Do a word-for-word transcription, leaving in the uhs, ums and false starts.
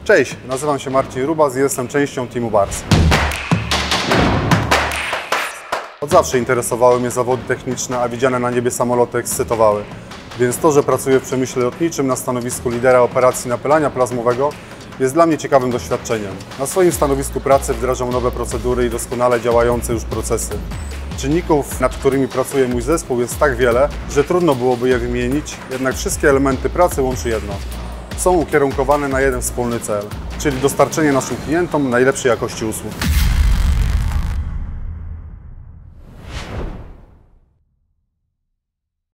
Cześć, nazywam się Marcin Rubas i jestem częścią teamu Bars. Od zawsze interesowały mnie zawody techniczne, a widziane na niebie samoloty ekscytowały. Więc to, że pracuję w przemyśle lotniczym na stanowisku lidera operacji napylania plazmowego, jest dla mnie ciekawym doświadczeniem. Na swoim stanowisku pracy wdrażam nowe procedury i doskonale działające już procesy. Czynników, nad którymi pracuje mój zespół, jest tak wiele, że trudno byłoby je wymienić, jednak wszystkie elementy pracy łączy jedno. Są ukierunkowane na jeden wspólny cel, czyli dostarczenie naszym klientom najlepszej jakości usług.